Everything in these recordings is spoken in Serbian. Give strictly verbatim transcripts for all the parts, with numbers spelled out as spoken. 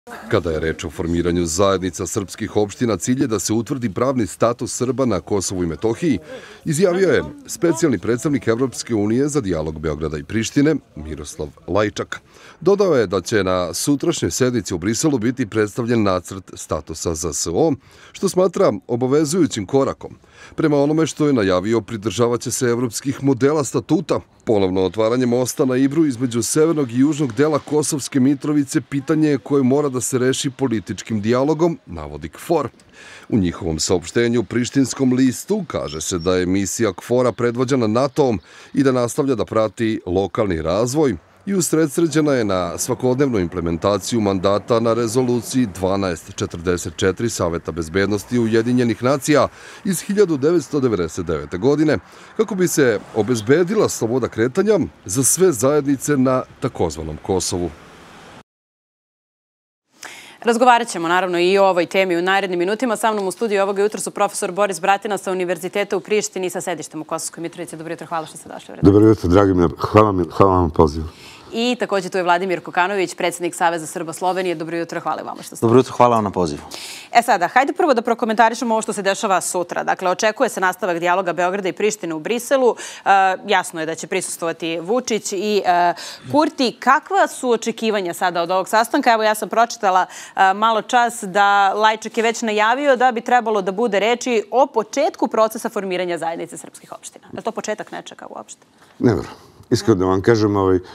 Kada je reč o formiranju zajednica srpskih opština, cilj je da se utvrdi pravni status Srba na Kosovu i Metohiji, izjavio je specijalni predstavnik Evropske unije za dijalog Beograda i Prištine, Miroslav Lajčak. Dodao je da će na sutrašnjoj sednici u Briselu biti predstavljen nacrt statusa za S O, što smatra obavezujućim korakom. Prema onome što je najavio, pridržavaće se evropskih modela statuta. Ponovno otvaranje mosta na Ibru između severnog i južnog dela Kosovske Mitrovice pitanje je koje mora da se reši političkim dijalogom, navodi KFOR. U njihovom saopštenju prištinskom listu kaže se da je misija KFOR-a predvođena NATO-om i da nastavlja da prati lokalni razvoj i usredsređena je na svakodnevnu implementaciju mandata na rezoluciji dvanaest četrdeset četiri Saveta bezbednosti Ujedinjenih nacija iz hiljadu devetsto devedeset devete. godine, kako bi se obezbedila sloboda kretanja za sve zajednice na takozvanom Kosovu. Razgovarat ćemo naravno i o ovoj temi u narednim minutima. Sa mnom u studiju ovoga jutra su profesor Boris Bratina sa Univerziteta u Prištini sa sedištem u Kosovskoj Mitrovici. Dobro jutro, hvala što ste došli. Dobro jutro, dragi mi, hvala vam na pozivu. I također tu je Vladimir Kokanović, predsjednik Saveza Srba Slovenije. Dobro jutro, hvala vama što ste. Dobro jutro, hvala vam na pozivu. E sada, hajde prvo da prokomentarišemo ovo što se dešava sutra. Dakle, očekuje se nastavak dijaloga Beograda i Prištine u Briselu. Jasno je da će prisustvovati Vučić i Kurti. Kakva su očekivanja sada od ovog sastanka? Evo, ja sam pročitala malo čas da Lajčak je već najavio da bi trebalo da bude reči o početku procesa formiranja zajednice srpskih opština. Je li to početak nečega uopšte? Ne verujem. Iskreno da vam kažem,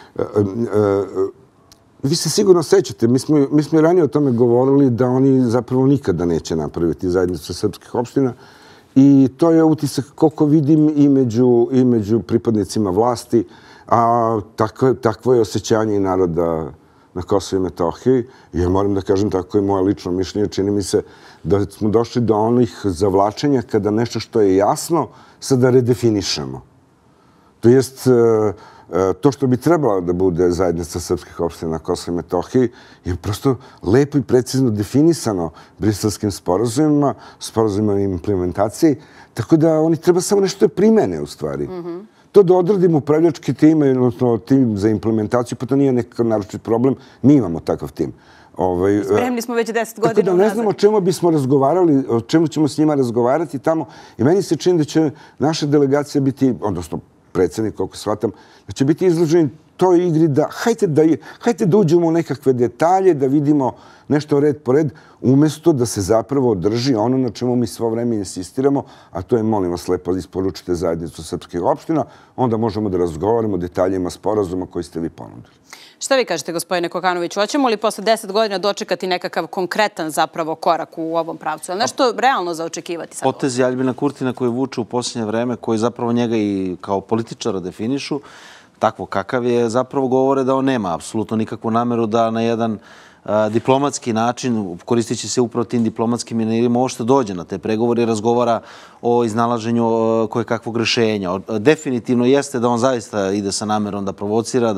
vi se sigurno sećate, mi smo i ranije o tome govorili da oni zapravo nikada neće napraviti zajednicu srpskih opština i to je utisak koliko vidim i među pripadnicima vlasti, a takvo je osjećanje i naroda na Kosovu i Metohiji. Ja moram da kažem, tako je moje lično mišljenje, čini mi se da smo došli do onih zavlačenja kada nešto što je jasno sada redefinišemo. To jest, to što bi trebalo da bude zajednica srpskih opština na Kosovu i Metohiji je prosto lepo i precizno definisano briselskim sporazumima, sporazumima o implementaciji, tako da oni treba samo nešto primene u stvari. To da odradimo upravljački tim, odnosno tim za implementaciju, pa to nije nekakav naročit problem, mi imamo takav tim. Spremni smo već deset godina unazad. Tako da ne znamo o čemu bismo razgovarali, o čemu ćemo s njima razgovarati tamo i meni se čini da će naša delegacija biti, odnosno predsjednik, koliko shvatam, da će biti izloženi toj igri da hajte da uđemo u nekakve detalje, da vidimo nešto red po red, umjesto da se zapravo održi ono na čemu mi svo vreme insistiramo, a to je, molim vas lepo, isporučite zajednicu srpskih opština, onda možemo da razgovaramo o detaljima sporazuma koji ste vi ponudili. Šta vi kažete, gospodine Kokanoviću? Hoćemo li posle deset godina dočekati nekakav konkretan zapravo korak u ovom pravcu? Ali nešto realno za očekivati? Potezi Aljbina Kurtina koji vuče u posljednje vreme, koji zapravo njega i kao političara definišu, takvo kakav je, zapravo govore da on nema apsolutno nikakvu nameru da na jedan diplomatski način, koristići se upravo tim diplomatskim manirima, ovo što dođe na te pregovore i razgovara o iznalaženju koje kakvog rešenja. Definitivno jeste da on zaista ide sa namerom da provocira,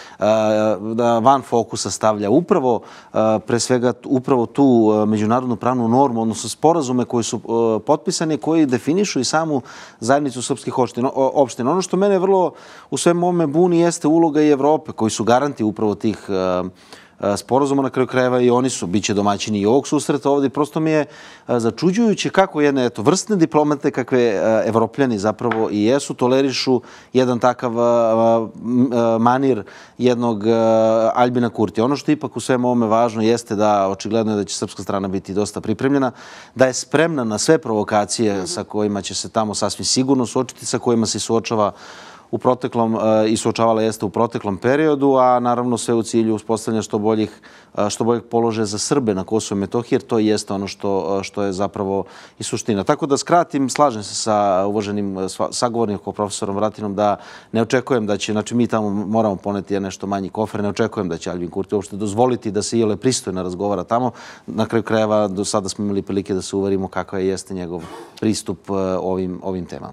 da van fokusa stavlja upravo, pre svega, upravo tu međunarodnu pravnu normu, odnosno sporazume koji su potpisani, koji definišu i samu zajednicu srpskih opština. Ono što mene vrlo u svem ovome buni jeste uloga i Evrope, koji su garanti upravo tih sporazuma na kraju krajeva i oni su, bit će domaćini i ovog susreta ovdje. Prosto mi je začuđujuće kako jedne vrstne diplomate, kakve Evropljani zapravo i jesu, tolerišu jedan takav manir jednog Aljbina Kurtija. Ono što ipak u svemu ovome važno jeste da očigledno je da će srpska strana biti dosta pripremljena, da je spremna na sve provokacije sa kojima će se tamo sasvim sigurno suočiti, sa kojima se suočava u proteklom i suočavala jeste u proteklom periodu, a naravno sve u cilju uspostavljanja što boljih što boljeg položaja za Srbe na Kosovu i Metohiji, jer to jeste ono što je zapravo i suština. Tako da skratim, slažem se sa uvaženim sagovornikom profesorom Bratinom da ne očekujem da će, znači mi tamo moramo poneti nešto manji kofer, ne očekujem da će Aljbin Kurti uopšte dozvoliti da se iole pristojno razgovara tamo. Na kraju krajeva do sada smo imali prilike da se uverimo kakav jeste njegov pristup ovim temama.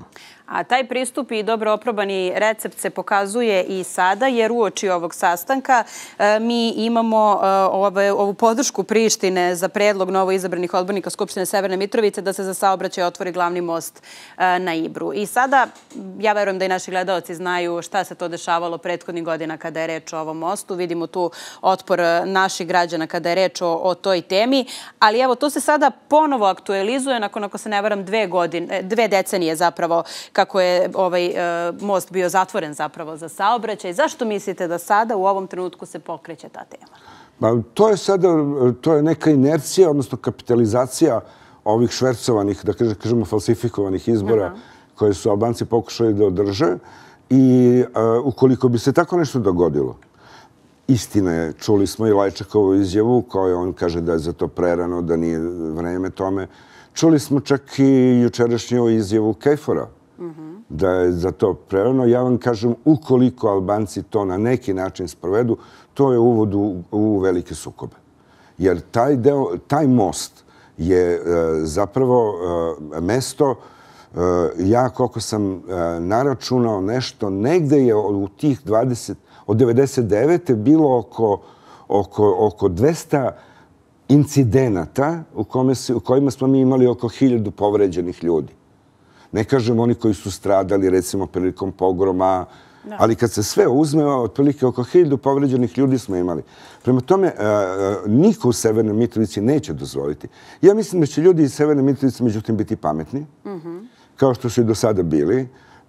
A taj pristup i dobro oprobani recept se pokazuje i sada, jer uoči ovog sastanka mi imamo ovu podršku Prištine za predlog novo izabranih odbornika Skupštine Severne Mitrovice da se za saobraćaj otvori glavni most na Ibru. I sada, ja verujem da i naši gledalci znaju šta se to dešavalo prethodnih godina kada je reč o ovom mostu. Vidimo tu otpor naših građana kada je reč o, o toj temi. Ali evo, to se sada ponovo aktualizuje nakon, ako se ne varam, dve, godine, dve decenije zapravo kako je ovaj e, most bio zatvoren zapravo za saobraćaj. Zašto mislite da sada u ovom trenutku se pokreće ta tema? Pa, to je sada, to je neka inercija, odnosno kapitalizacija ovih švercovanih, da kažemo falsifikovanih izbora uh-huh. koje su Albanci pokušali da održe. I uh, ukoliko bi se tako nešto dogodilo, istina je, čuli smo i Lajčakovu izjavu koju on kaže da je za to prerano, da nije vreme tome. Čuli smo čak i jučerašnju izjavu Kejfora, uh-huh. da je za to prerano. Ja vam kažem, ukoliko Albanci to na neki način sprovedu, to je uvod u, u velike sukobe. Jer taj, deo, taj most je uh, zapravo uh, mesto, uh, ja koliko sam uh, naračunao nešto, negde je u tih dvadeset, od devedeset devete bilo oko, oko, oko dvesta incidenata u, kome se, u kojima smo mi imali oko hiljadu povređenih ljudi. Ne kažem oni koji su stradali, recimo, prilikom pogroma, da. Ali kad se sve uzme, otprilike oko hiljadu povređenih ljudi smo imali. Prema tome, niko u Severnoj Mitrovici neće dozvoliti. Ja mislim da će ljudi iz Severne Mitrovice, međutim, biti pametni, mm-hmm. kao što su i do sada bili.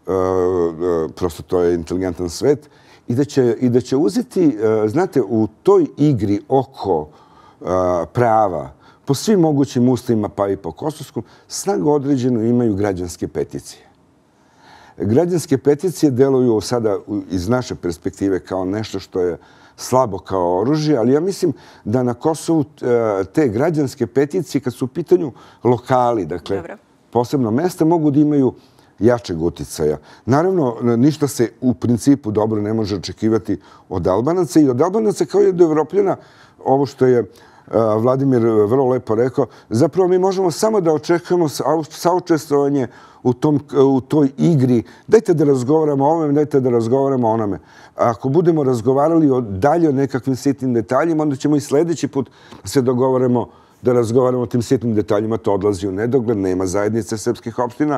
Prosto to je inteligentan svet. I da će, i da će uzeti, znate, u toj igri oko prava, po svim mogućim ustavima, pa i po kosovskom, snagu određenu imaju građanske peticije. Građanske peticije deluju sada iz naše perspektive kao nešto što je slabo kao oružje, ali ja mislim da na Kosovu te građanske peticije, kad su u pitanju lokali, dakle, Dobro. posebno mesta, mogu da imaju jačeg uticaja. Naravno, ništa se u principu dobro ne može očekivati od Albanaca i od Albanaca kao i od Evropljana, ovo što je Vladimir vrlo lepo rekao, zapravo mi možemo samo da očekujemo saučestvovanje u, tom, u toj igri. Dajte da razgovaramo o ovome, dajte da razgovaramo o onome. Ako budemo razgovarali o, dalje o nekakvim sitnim detaljima, onda ćemo i sljedeći put se dogovaramo da razgovaramo o tim sitnim detaljima. To odlazi u nedogled, nema zajednice srpskih opština.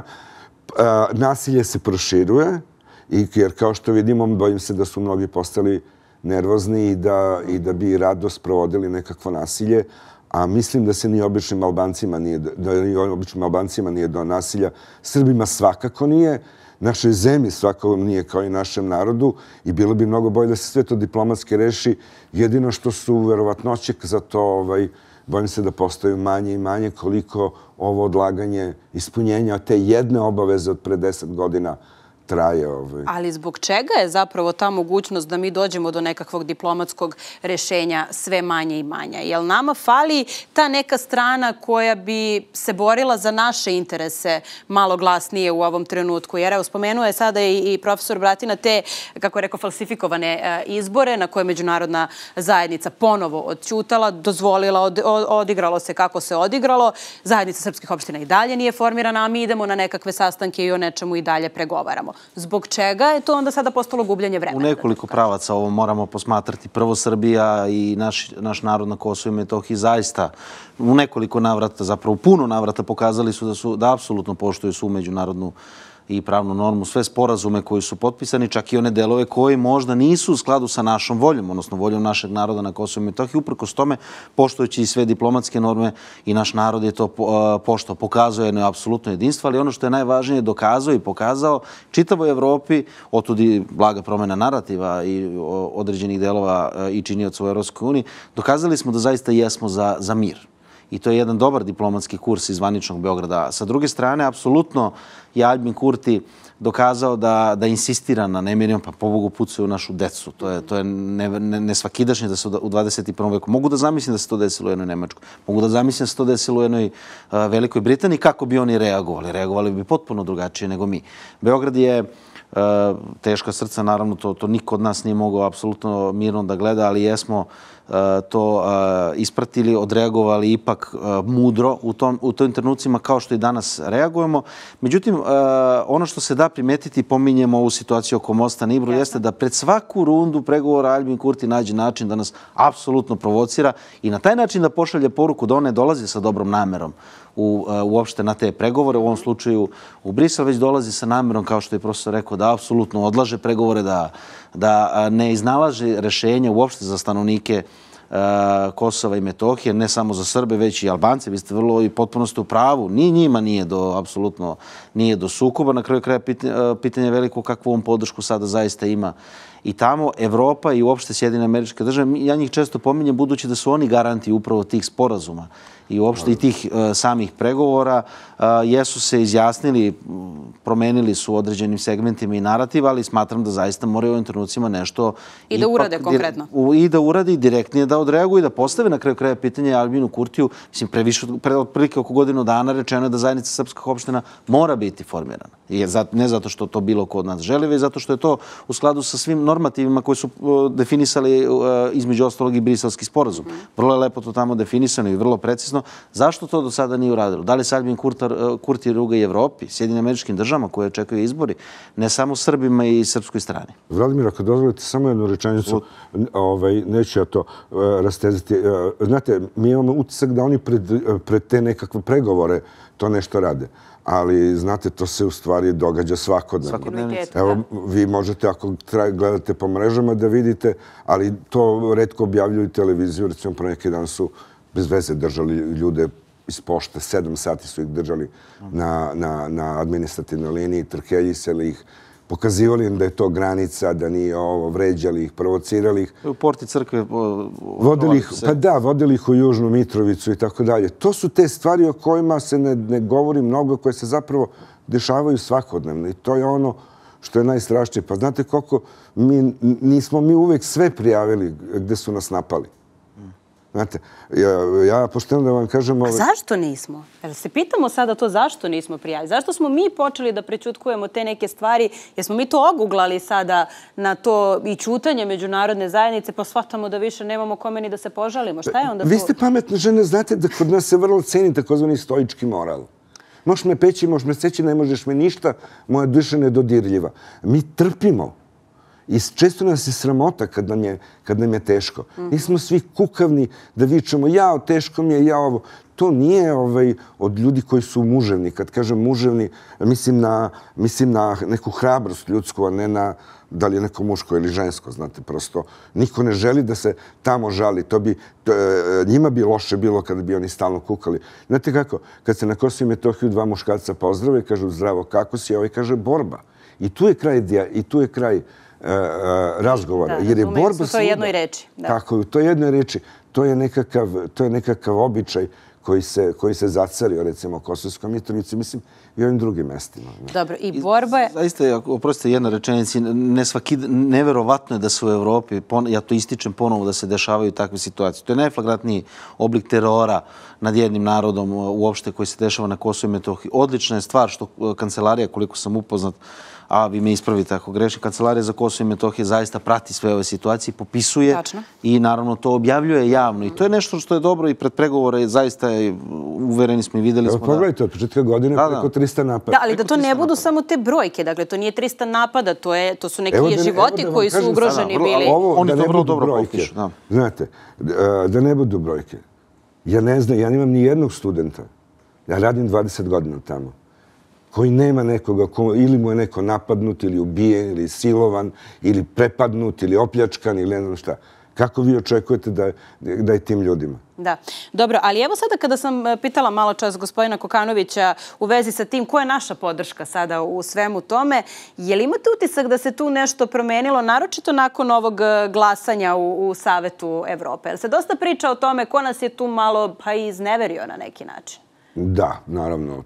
Nasilje se proširuje, jer kao što vidimo, bojim se da su mnogi postali nervozni i da, i da bi rado sprovodili nekakvo nasilje, a mislim da se ni običnim Albancima nije, da ni običnim Albancima nije do nasilja. Srbima svakako nije, našoj zemlji svakako nije kao i našem narodu i bilo bi mnogo bolje da se sve to diplomatski reši. Jedino što su verovatnoće za to, ovaj, bojim se da postaju manje i manje koliko ovo odlaganje ispunjenja te jedne obaveze od pre deset godina traje. Ovaj. Ali zbog čega je zapravo ta mogućnost da mi dođemo do nekakvog diplomatskog rešenja sve manje i manja? Jel nama fali ta neka strana koja bi se borila za naše interese malo glasnije u ovom trenutku? Jer evo, spomenuo je sada i, i profesor Bratina te, kako je rekao, falsifikovane e, izbore na koje međunarodna zajednica ponovo odćutala, dozvolila, od, od, odigralo se kako se odigralo. Zajednica srpskih opština i dalje nije formirana, a mi idemo na nekakve sastanke i o nečemu i dalje pregovaramo. Zbog čega je to onda sada postalo gubljenje vremena? U nekoliko pravaca ovo moramo posmatrati. Prvo, Srbija i naš, naš narod na Kosovu i Metohiji zaista u nekoliko navrata, zapravo puno navrata pokazali su da, su, da apsolutno poštuju svu međunarodnu i pravnu normu, sve sporazume koji su potpisani, čak i one delove koji možda nisu u skladu sa našom voljom, odnosno voljom našeg naroda na Kosovu i Metohiji. Uprkos tome, poštujući i sve diplomatske norme, i naš narod je to pošto pokazao jedno apsolutno jedinstvo, ali ono što je najvažnije dokazao i pokazao čitavoj Evropi, otudi blaga promjena narativa i određenih delova i činioca u Evropskoj uniji, dokazali smo da zaista jesmo za, za mir. I to je jedan dobar diplomatski kurs iz zvaničnog Beograda. Sa druge strane, apsolutno je Aljbin Kurti dokazao da, da insistira na nemirenju, pa pobogu pucaju u našu decu. To je, to je nesvakidašnje ne, ne da se u dvadeset prvom veku. Mogu da zamislim da se to desilo u jednoj Nemačkoj. Mogu da zamislim da se to desilo u jednoj uh, Velikoj Britaniji. Kako bi oni reagovali? Reagovali bi potpuno drugačije nego mi. Beograd je uh, teška srca, naravno, to, to niko od nas nije mogao apsolutno mirno da gleda, ali jesmo to ispratili, odreagovali ipak mudro u, tom, u tim trenucima kao što i danas reagujemo. Međutim, ono što se da primetiti, pominjemo ovu situaciju oko mosta na Ibru, jeste da pred svaku rundu pregovora Aljbin Kurti nađe način da nas apsolutno provocira i na taj način da pošalje poruku da on ne dolazi sa dobrom namerom u, uopšte na te pregovore, u ovom slučaju u Brisel, već dolazi sa namerom, kao što je profesor rekao, da apsolutno odlaže pregovore, da, da ne iznalaže rešenje uopšte za stanovnike Kosova i Metohije, ne samo za Srbe, već i Albance. Vi ste vrlo i potpuno ste u pravu. Ni njima nije do, apsolutno, nije do sukoba. Na kraju kraja pitanje je veliko kakvu on podršku sada zaista ima i tamo. Evropa i uopšte Sjedinjene Američke Države, ja njih često pominjem budući da su oni garanti upravo tih sporazuma i uopšte i tih samih pregovora, jesu se izjasnili, promenili su u određenim segmentima i narativa, ali smatram da zaista moraju u ovim trenucima nešto... I da urade konkretno. I da urade i direktnije da odreaguju i da postave na kraju kraja pitanje Aljbinu Kurtiju. Mislim, previše, pre otprilike oko godinu dana rečeno je da zajednica srpskih opština mora biti formirana. Ne zato što to bilo ko od nas želi, već zato što je to u skladu sa svim normativima koji su definisali između ostalog i briselski sporazum. Vrlo je lepo to tamo definisano i vrlo precizno. Zašto to do sada nije uradilo? Da li se Aljbin Kurti ruga i Evropi, Sjedinjenim Američkim Državama koje očekuju izbori, ne samo Srbima i srpskoj strani? Vladimir, ako dozvolite samo jednu rečenicu, neću ja to rastezati. Znate, mi imamo utisak da oni pred te nekakve pregovore to nešto rade. Ali, znate, to se u stvari događa svakodnevno. Evo, vi možete, ako gledate po mrežama, da vidite, ali to retko objavljuju televiziju. Recimo, pro neki dan su bez veze držali ljude iz pošte. Sedam sati su ih držali na administrativnoj liniji, trkeljisali ih, pokazivali im da je to granica, da nije ovo, vređali ih, provocirali ih. U porti crkve... Pa da, vodili ih u Južnu Mitrovicu i tako dalje. To su te stvari o kojima se ne govori mnogo, koje se zapravo dešavaju svakodnevno. I to je ono što je najstrašnije. Pa znate koliko nismo mi uvek sve prijavili gde su nas napali. Znate, ja pošteno da vam kažem... A zašto nismo? Jel se pitamo sada to zašto nismo prijavili? Zašto smo mi počeli da prećutkujemo te neke stvari? Jer smo mi to oguglali sada na to i ćutanje međunarodne zajednice, pa shvatamo da više nemamo kome ni da se požalimo. Šta je onda to? Vi ste pametne žene, znate da kod nas se vrlo ceni takozvani stoički moral. Možeš me peći, možeš me seći, ne možeš me ništa, moja duša nedodirljiva. Mi trpimo. I često nas je sramota kad nam je teško. Nismo svi kukavni da vičemo jao, teško mi je, ja ovo. To nije od ljudi koji su muževni. Kad kažem muževni, mislim na neku hrabrost ljudsku, a ne na da li je neko muško ili žensko, znate, prosto. Niko ne želi da se tamo žali. Njima bi loše bilo kada bi oni stalno kukali. Znate kako? Kad se na Kosovu i Metohiju dva muškarca pozdrave i kažu zdravo, kako si? Ovaj kaže borba. I tu je kraj i tu je kraj razgovora. Da, razumijem se u toj jednoj reči. Tako, u toj jednoj reči. To je nekakav običaj koji se zacario, recimo, u Kosovskoj Mitrovici, mislim, i ovim drugim mestima. Dobro, i borba je... Zaista, oprostite, jedna rečenica, neverovatno je da se u Evropi, ja to ističem ponovo, da se dešavaju takve situacije. To je najflagrantniji oblik terora nad jednim narodom uopšte koji se dešava na Kosovu i Metohiji. Odlična je stvar što kancelarija, koliko sam upoznat, a vi me ispravite ako grešim, Kancelarija za Kosovo i Metohije zaista prati sve ove situacije, popisuje i naravno to objavljuje javno. I to je nešto što je dobro i pred pregovore, zaista uvereni smo i videli smo da... Pogledajte, od početka godine preko trista napada. Da, ali da to ne budu samo te brojke, dakle, to nije trista napada, to su neki životi koji su ugroženi bili. Oni to vrlo dobro popišu. Znate, da ne budu brojke. Ja ne znam, ja nemam ni jednog studenta. Ja radim dvadeset godina tamo. Koji nema nekoga, ili mu je neko napadnut, ili ubijen, ili silovan, ili prepadnut, ili opljačkan, ili ne znam šta. Kako vi očekujete da je tim ljudima? Da. Dobro, ali evo sada kada sam pitala malo čas gospodina Kokanovića u vezi sa tim, koja je naša podrška sada u svemu tome, je li imate utisak da se tu nešto promenilo, naročito nakon ovog glasanja u Savetu Evrope? Jer se dosta priča o tome ko nas je tu malo pa izneverio na neki način. Da, naravno.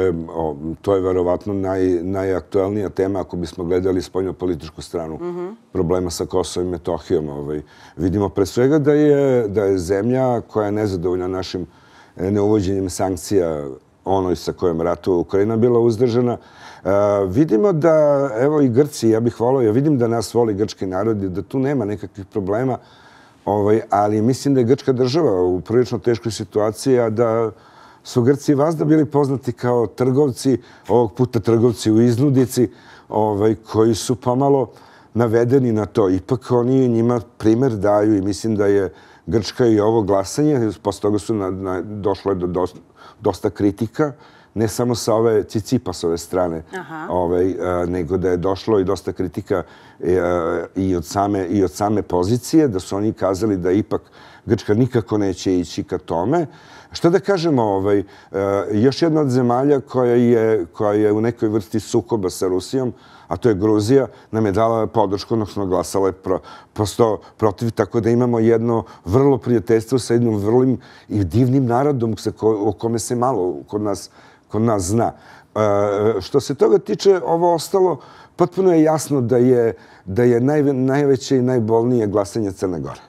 To je verovatno najaktuelnija tema ako bismo gledali spoljnopolitičku stranu problema sa Kosovom i Metohijom. Vidimo pre svega da je zemlja koja je nezadovoljna našim neuvođenjem sankcija onoj sa kojom ratuje Ukrajina bila uzdržana. Vidimo da, evo i Grci, ja bih volao, ja vidim da nas voli grčki narod i da tu nema nekakvih problema ali mislim da je grčka država u prilično teškoj situaciji, a da su Grci vazda bili poznati kao trgovci, ovog puta trgovci u iznudici, koji su pomalo navedeni na to. Ipak oni njima primer daju i mislim da je Grčka i ovo glasanje, posle toga su došlo do dosta kritika, ne samo sa ove Cicipasove strane, nego da je došlo i dosta kritika i od same pozicije, da su oni kazali da ipak Grčka nikako neće ići ka tome. Šta da kažemo, još jedna od zemalja koja je u nekoj vrsti sukoba sa Rusijom, a to je Gruzija, nam je dala podršku, odnosno glasala je prosto protiv, tako da imamo jedno vrlo prijateljstvo sa jednim vrlim i divnim narodom o kome se malo kod nas zna. Što se toga tiče, ovo ostalo, potpuno je jasno da je najveće i najbolnije glasanje Crne Gore.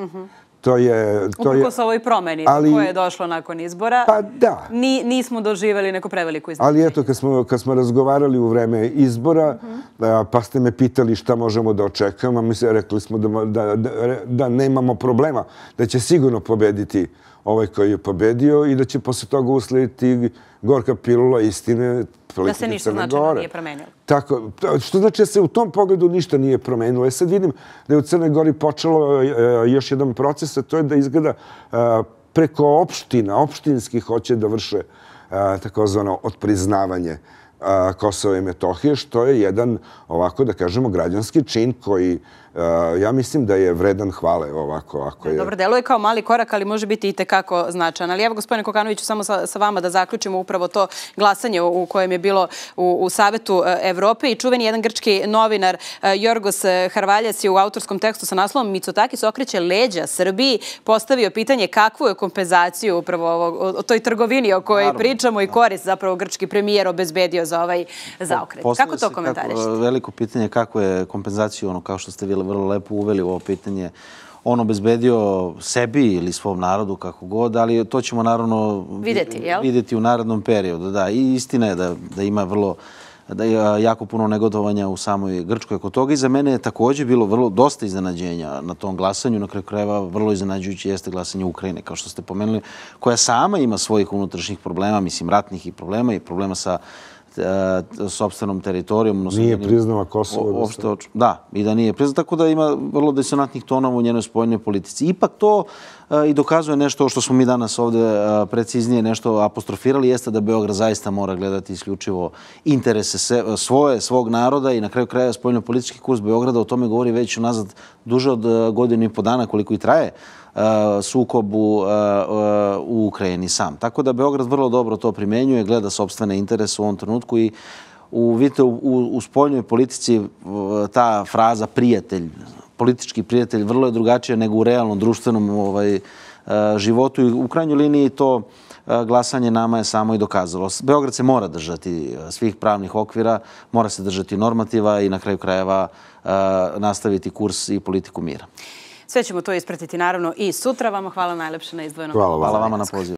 Uprkos ovoj promeni koja je došla nakon izbora, nismo doživjeli neku preveliku iznenađenje. Ali eto, kad smo razgovarali u vreme izbora, pa ste me pitali šta možemo da očekujemo, mi se rekli smo da nemamo problema, da će sigurno pobediti ovaj koji je pobedio i da će posle toga uslediti gorka pilula istine politike Crne Gore. Da se ništa značajno nije promenilo. Tako, što znači da se u tom pogledu ništa nije promenilo. Ja sad vidim da je u Crnoj Gori počelo još jedan proces, a to je da izgleda preko opština, opštinskih hoće da vrše takozvano otpriznavanje Kosova i Metohije, što je jedan, ovako da kažemo, građanski čin koji ja mislim da je vredan hvale ovako. Dobro, deluje kao mali korak, ali može biti i tekako značajan. Ali evo, gospodine Kokanoviću, samo sa vama da zaključimo upravo to glasanje u kojem je bilo u Savetu Evrope i čuveni jedan grčki novinar Jorgos Harvaljas je u autorskom tekstu sa naslovom Mitsotakis okreće leđa Srbiji postavio pitanje kakvu je kompenzaciju upravo o toj trgovini o kojoj pričamo i korist zapravo grčki premijer obezbedio za ovaj zaokret. Kako to komentarišete? Veliko pitanje kako je kompenzaciju, ono kao što ste vi vrlo lepo uveli u ovo pitanje, on obezbedio sebi ili svom narodu, kako god, ali to ćemo naravno vidjeti u narednom periodu. Da, i istina je da ima vrlo, da je jako puno negodovanja u samoj Grčkoj oko toga i za mene je također bilo vrlo dosta iznenađenja na tom glasanju. Na kraju krajeva vrlo iznenađujuće jeste glasanje Ukrajine, kao što ste pomenuli, koja sama ima svojih unutrašnjih problema, mislim ratnih i problema i problema sa sopstvenom teritorijom. Nije priznala Kosovo. Da, i da nije priznala, tako da ima vrlo disonantnih tonova u njenoj spoljnoj politici. Ipak to i dokazuje nešto što smo mi danas ovde preciznije nešto apostrofirali, jeste da Beograd zaista mora gledati isključivo interese svoje, svog naroda i na kraju kraja spoljno-politički kurs Beograda o tome govori već unazad duže od godinu i po dana koliko i traje sukob u Ukrajini sam. Tako da Beograd vrlo dobro to primenjuje, gleda sopstvene interese u ovom trenutku i vidite, u spoljnoj politici ta fraza prijatelj, politički prijatelj, vrlo je drugačija nego u realnom društvenom životu i u krajnjoj liniji to glasanje nama je samo i dokazalo. Beograd se mora držati svih pravnih okvira, mora se držati normativa i na kraju krajeva nastaviti kurs i politiku mira. Sve ćemo to ispratiti naravno i sutra. Vama hvala najlepše na izdvojenom. Hvala vama na pozivu.